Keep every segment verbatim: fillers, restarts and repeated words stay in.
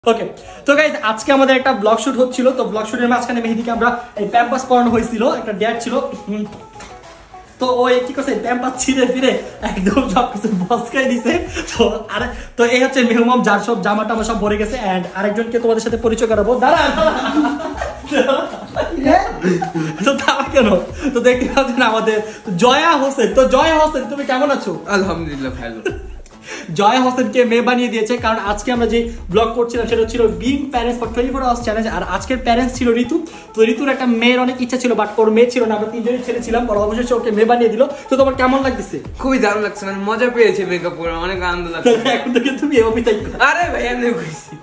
ওকে তো গাইস আজকে আমাদের একটা ব্লগ শুট হচ্ছিল তো ব্লগ শুটের মাঝখানে মেহেদিকে আমরা এই প্যাম্পাস পরানো হয়েছিল একটা ডেট ছিল তো ওই কি করছে প্যাম্পাস ছিঁড়ে ফিরে একদম সবকিছু বসকাই দিছে তো আর তো এই হচ্ছে মেহমাম যার সব জামা টামা সব ভরে গেছে এন্ড আরেকজনকে তোমাদের সাথে পরিচয় করাবো দাঁড়া তো তাও কেন তো দেখতে পাচ্ছেন আমাদের জয়া হোসেন তো জয়া হোসেন তুমি কেমন আছো? আলহামদুলিল্লাহ ভালো। জয়া হোসেনকে মেয়ে বানিয়ে দিয়েছে কারণ আজকে আমরা যে ব্লগ করছিলাম সেটা ছিল being parents for twenty four hours challenge আর আজকের প্যারেন্টস ছিল ঋতু তো ঋতুর একটা মেয়ের অনেক ইচ্ছা ছিল বাট ওর মেয়ে ছিল না আমরা তিনজনই ছেলে ছিলাম পরে অবশেষে ওকে মেয়ে বানিয়ে দিল তো তোমার কেমন লাগতেছে? খুবই দারুণ লাগছে মানে মজা পেয়েছে মেকআপ করে অনেক আনন্দ লাগছে এখন থেকে তুমি এভাবেই তাই আরে ভাই আমি কইছি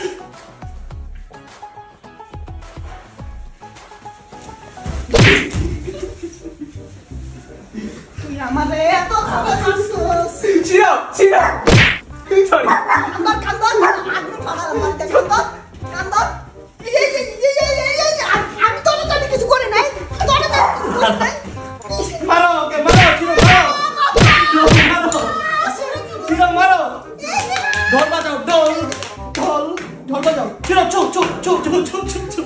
আমারে এত খাবার খাচ্ছস ছিল ছিল সরি কান্দন কান্দন আমি ফাড়া মারতে কান্দন কান্দন এই এই এই এই এই আমি তো না কিছু করে নাই তোরে তো কিছু করে নাই মারো ওকে মারো ছিল মারো ছিল মারো ঢোল বাজাও ঢোল ঢোল ঢোল বাজাও ছিল চুপ চুপ চুপ চুপ চুপ চুপ চুপ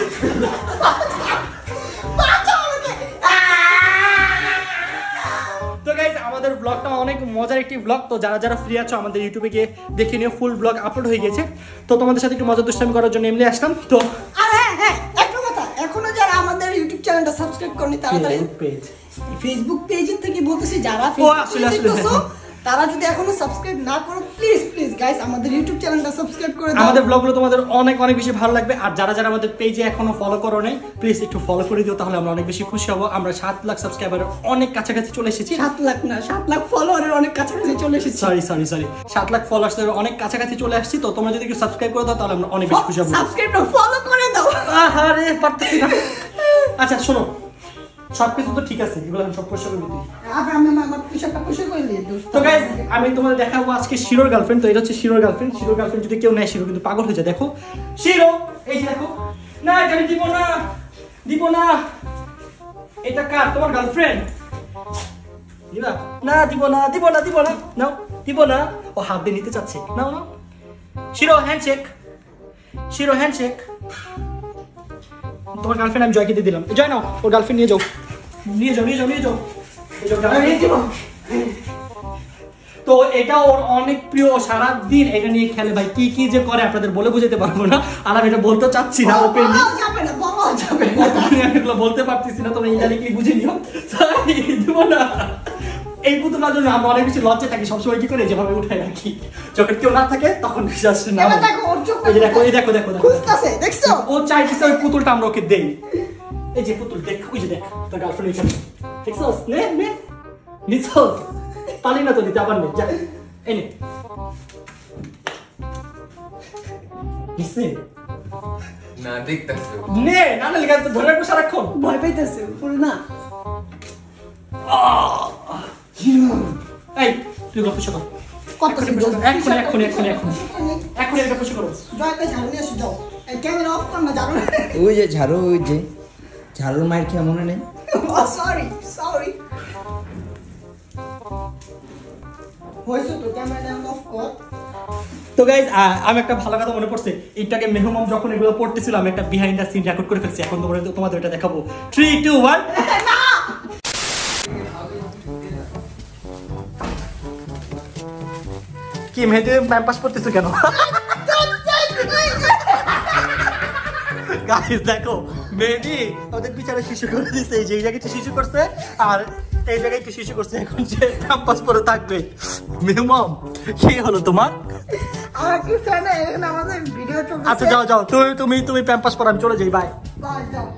আমাদের ব্লগটা অনেক মজার একটি ব্লগ তো যারা যারা ফ্রি আছো আমাদের ইউটিউবে গিয়ে দেখে নিও ফুল ব্লগ আপলোড হয়ে গেছে তো তোমাদের সাথে একটু মজা দুষ্টামি করার জন্য এমনি আসলাম তো আর হ্যাঁ হ্যাঁ একটা কথা এখনো যারা আমাদের ইউটিউব চ্যানেলটা সাবস্ক্রাইব করনি তাড়াতাড়ি পেজ ফেসবুক পেজ থেকে বলতেছি যারা ও আসলে আসলে তারা যদি এখনো সাবস্ক্রাইব না করো প্লিজ প্লিজ গাইস আমাদের ইউটিউব চ্যানেলটা সাবস্ক্রাইব করে দাও আমাদের ব্লগগুলো তোমাদের অনেক অনেক বেশি ভালো লাগবে আর যারা যারা আমাদের পেজে এখনো ফলো করো নাই প্লিজ একটু ফলো করে দিও তাহলে আমরা অনেক বেশি খুশি হব আমরা সাত লাখ সাবস্ক্রাইবারের অনেক কাছাকাছি চলে এসেছি সাত লাখ না সাত লাখ ফলোয়ারের অনেক কাছাকাছি চলে এসেছি সরি সরি সরি সাত লাখ ফলোয়ার্সের অনেক কাছাকাছি চলে আসছি তো তোমরা যদি একটু সাবস্ক্রাইব করে দাও তাহলে আমরা অনেক বেশি খুশি হব সাবস্ক্রাইব না ফলো করে দাও আরে পারতেছি না আচ্ছা শোনো সবকিছু তো ঠিক আছে এগুলো আমি সব পরিষ্কার করে দিই আবার আমি আমার পোশাকটা পরিষ্কার করে দিই তো গাইস আমি তোমাদের দেখাবো আজকে শিরোর গার্লফ্রেন্ড তো এটা হচ্ছে শিরোর গার্লফ্রেন্ড শিরোর গার্লফ্রেন্ড যদি কেউ নেয় শিরো কিন্তু পাগল হয়ে যায় দেখো শিরো এই যে দেখো না এটা আমি দিব না দিব না এটা কার তোমার গার্লফ্রেন্ড দিবা না দিব না দিব না দিব না নাও দিব না ও হাত দিয়ে নিতে চাচ্ছে নাও নাও শিরো হ্যান্ডশেক শিরো হ্যান্ডশেক তোমার গার্লফ্রেন্ড আমি জয়কে দিয়ে দিলাম জয় নাও ওর গার্লফ্রেন্ড নিয়ে যাও নিয়ে যাও নিয়ে যাও নিয়ে যাও তো এটা ওর অনেক প্রিয় সারাদিন এটা নিয়ে খেলে ভাই কি কি যে করে আপনাদের বলে বুঝাতে পারবো না আর আমি এটা বলতে চাচ্ছি না ওপেনলি আমি এগুলো বলতে পারতেছি না তোমরা ইনডাইরেক্টলি বুঝে নিও দিব না এই পুতুলটার জন্য আমরা অনেক বেশি লজ্জা থাকি সবসময় কি করে যেভাবে উঠাই রাখি যখন কেউ না থাকে তখন বিশ্বাস না এই দেখো এই দেখো দেখো দেখছো ও চাইতেছে ওই পুতুলটা আমরা ওকে দেই এই যে পুতুল দেখ ওই যে দেখ তোর গার্লফ্রেন্ড এখানে দেখছস নে নে নিছস পালি না তো দিতে আবার নে যা এই নে নিছে না দেখতাছো নে না না লিখা তো ধরে রাখো সারাক্ষণ ভয় পাইতেছে পুরো না এই তুই গল্প শোনো কত এখন এখন এখন এখন এখন এটা পুশ করো জয়টা ঝাড়ু নিয়ে এসে যাও এই ক্যামেরা অফ কর না ঝাড়ু ওই যে ঝাড়ু ওই যে ঝাড়ুর মায়ের খেয়ে মনে নেই সরি সরি হয়েছে তো ক্যামেরা অফ কর তো গাইজ আমি একটা ভালো কথা মনে পড়ছে এইটাকে মেহমাম যখন এগুলো পড়তেছিল আমি একটা বিহাইন্ড দ্য সিন রেকর্ড করে ফেলছি এখন তোমরা তোমাদের এটা দেখাবো থ্রি টু ওয়ান কি মেহেদি প্যাম্পাস পড়তেছো কেন গাইস দেখো মেহেদি ওদের পিছনে শিশু করে দিচ্ছে এই যে এই জায়গায় শিশু করছে আর এই জায়গায় একটু শিশু করছে এখন যে প্যাম্পাস পরে থাকবে মেহমাম কি হলো তোমার আমার কি ফ্রেন্ড এখানে আমাদের ভিডিও চলছে আচ্ছা যাও যাও তুমি তুমি তুমি প্যাম্পাস পর আমি চলে যাই বাই বাই যাও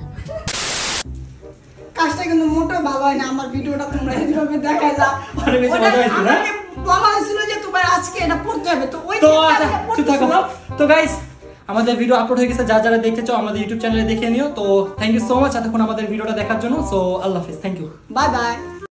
কাজটা কিন্তু মোটা ভালো হয় না আমার ভিডিওটা তোমরা এইভাবে দেখাই দাও অনেক বেশি মজা হয়েছে না বলা হয়েছিল যে তোমার আজকে এটা পড়তে হবে তো ওই তো আচ্ছা চুপ থাকো তো গাইস আমাদের ভিডিও আপলোড হয়ে গেছে যারা যারা দেখেছো আমাদের ইউটিউব চ্যানেলে দেখে নিও তো থ্যাংক ইউ সো মাচ এতক্ষণ আমাদের ভিডিওটা দেখার জন্য সো আল্লাহ হাফেজ থ্যাংক ইউ বাই বাই